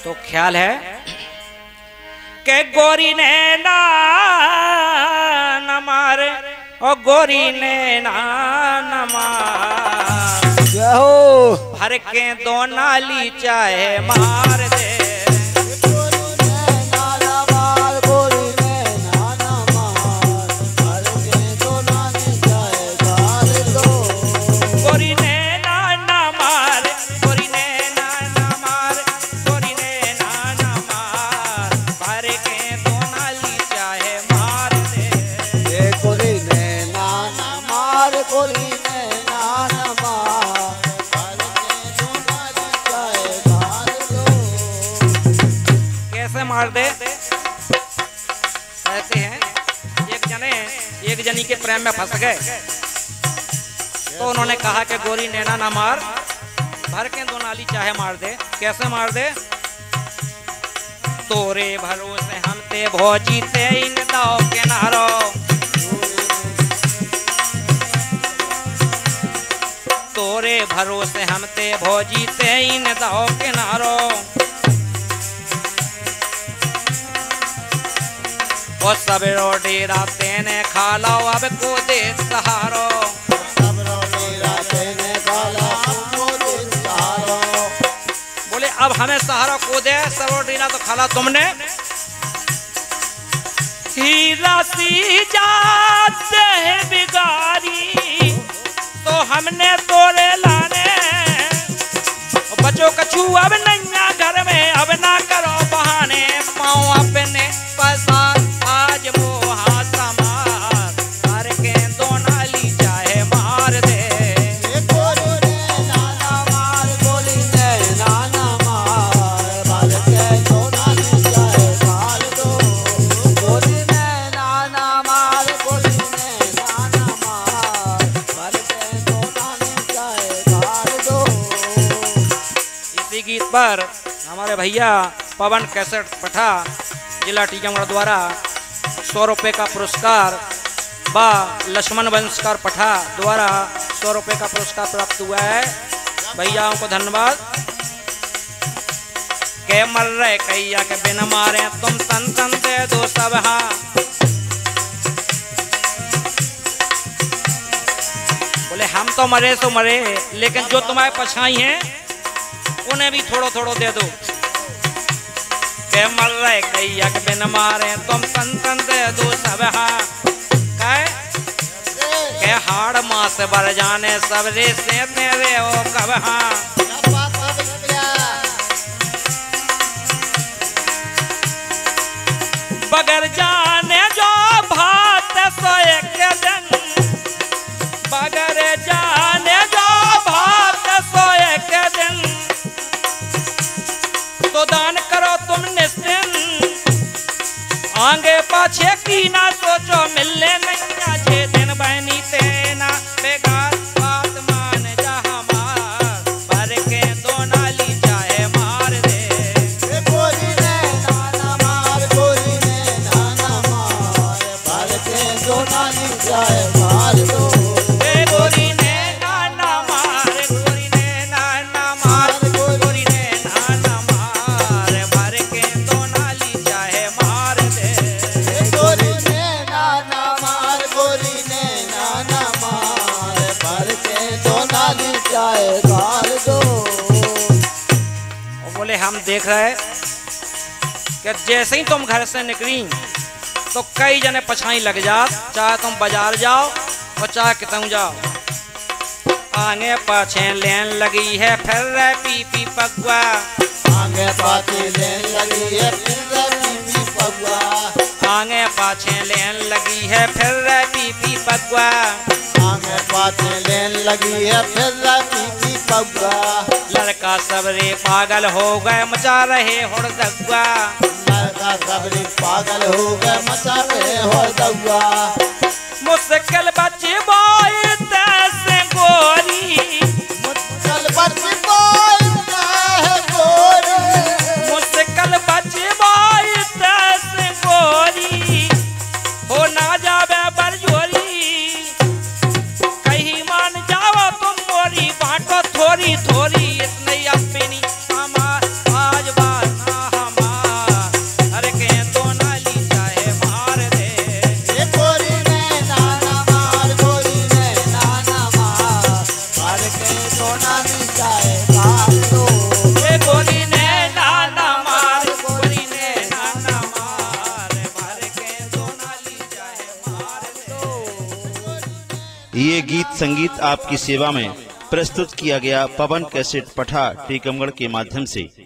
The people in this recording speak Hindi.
तो ख्याल है के गोरी ने ना मार और गोरी ने ना मार भर के दो नाली चाहे मार दे मार दे। कहते हैं एक जनी के प्रेम में फंस गए तो उन्होंने कहा कि गोरी नैना ना मार भर के दो नाली चाहे मार दे। कैसे मार दे? तोरे भरोसे हम ते भौजी ते इन दाव किनारो तोरे भरोसे हम ते भौजी ते इन दाव किनारो और सब डेरा तेने खा लो अब को दे सहारो बोले अब हमें सहारा को दे सब डेरा तो खाला तुमने हीरा सी जाते है बिगारी तो हमने तोड़े लाने बच्चों कछू अब नैया घर में अब ना करो बहाने पाओ अपने पैसा आज वो हाथ मार भर के दो नाली चाहे मार दे गोरी ने नाना मार गोली ने नाना मार भर के दो नाली चाहे मार दो गोली ने नाना मार गोली ने नाना मार भर के दो नाली चाहे मार दो। इसी गीत पर हमारे भैया पवन कैसेट पठा जिला टीकमगढ़ द्वारा 100 रुपये का पुरस्कार व लक्ष्मण वंशकार पठा द्वारा 100 रुपये का पुरस्कार प्राप्त हुआ है। भैयाओं को धन्यवाद। के मर रहे कैया के बिन मारे तुम तन तन दे दो सब हाँ बोले हम तो मरे सो मरे लेकिन जो तुम्हारे पछाई हैं उन्हें भी थोड़ो थोड़ो दे दो। के मर रहे कैया के बिन मारे तुम तन तन दे दो सब हाँ के हाड़ मास बर जाने सब रे से तेरे ओ कब हाँ बगर जाने जो भात सो एक दिन बगर जाने जो भात सो एक दिन तो दान करो तुम निस्तिन आगे पाछे की ना सोचो मिलने नहीं जे दिन बहनी तेना बेकार बात मान जा हमार भर के दो नाली चाहे मार दे गोरी ने नाना मार गोरी ने नाना मार भर के दो नाली चाहे मार दो गोरी ने नाना मार गोरी ने नाना मार गोरी ने नाना मार भर के दो नाली चाहे मार दे गोरी ने नाना मार गोरी ने नाना मार भर के दो नाली चाहे मार दो। और बोले हम देख रहे कि जैसे ही तुम घर से निकली तो कई जने पछाई लग जात चाहे तुम बाजार जाओ और चाहे कितने जाओ आगे पाछे लेन लगी है फिर पी पी पगुआ आगे पाछे लेन लगी है फिर पी पी पगुआ आगे पाछे लेन लगी है फिर पी पी पगुआ आगे पाछे लेन लगी है फिर पी पी पगुआ लड़का सबरे पागल हो गए मचा रहे हुड़दुआ लड़का सबरे पागल हो गए मचा रहे हुड़दुआ मुश्किल बच्चे बोई तैसे गोरी मुश्किल बच्चे बोई तैसे गोरी मुश्किल बच्चे बोई तैसे गोरी हो ना जावे बरजोरी कहीं मान जाओ तुम मोरी बांटो थोड़ी थोड़ी इतनी अपनी हमार आज बात ये गीत संगीत आपकी सेवा में प्रस्तुत किया गया पवन कैसेट पठा टीकमगढ़ के माध्यम से।